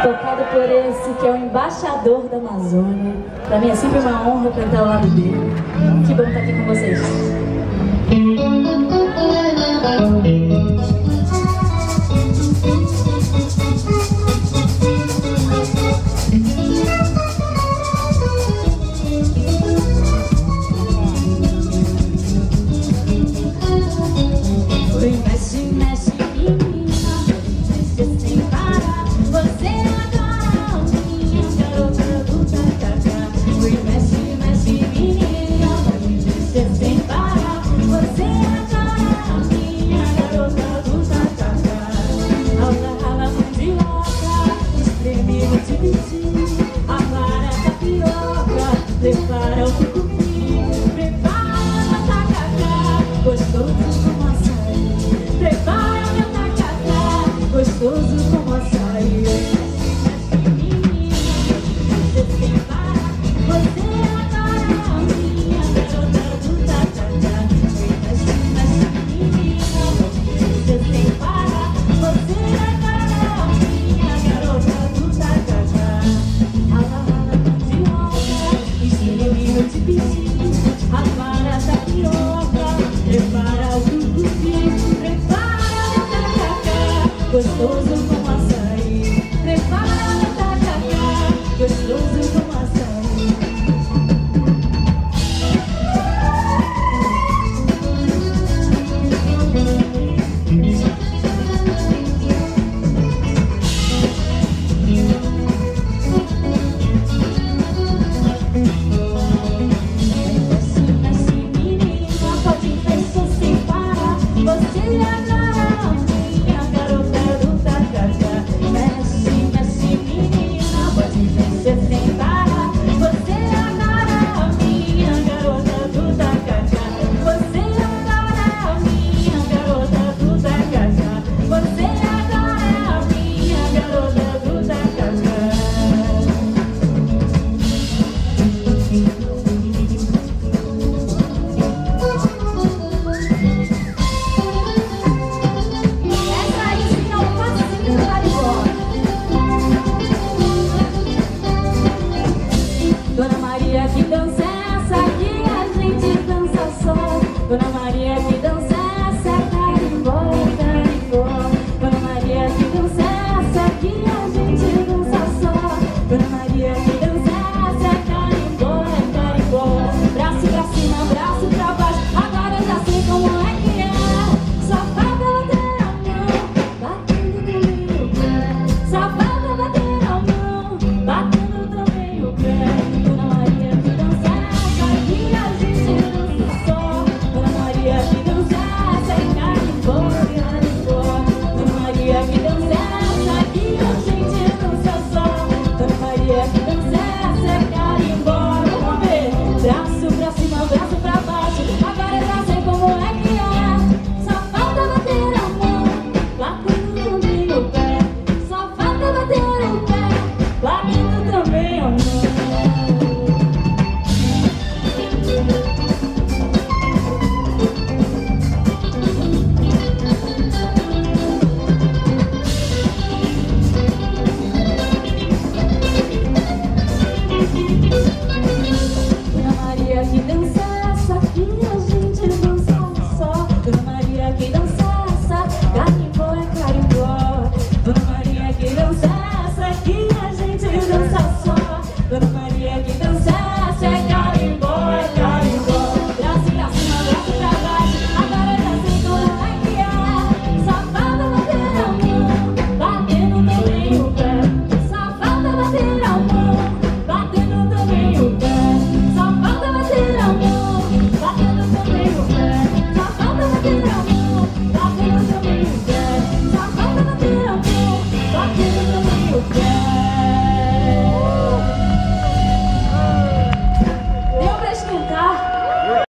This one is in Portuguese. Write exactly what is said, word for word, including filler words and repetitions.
tocado por esse que é o embaixador da Amazônia. Pra mim é sempre uma honra cantar ao lado dele. Que bom estar aqui com vocês. Prepara o tucupi, prepara o tacacá, gostoso como açaí. Prepara o meu tacacá, gostoso como açaí. Menina, você sem parar, você adora a minha garota do tacacá. Mexe, mexe, menina, você sem parar, você adora a minha garota do tacacá. Rala, rala, mandioca, espreme o tipiti, apara a tapioca, prepara o tucupi, prepara o tacacá, gostoso como açaí.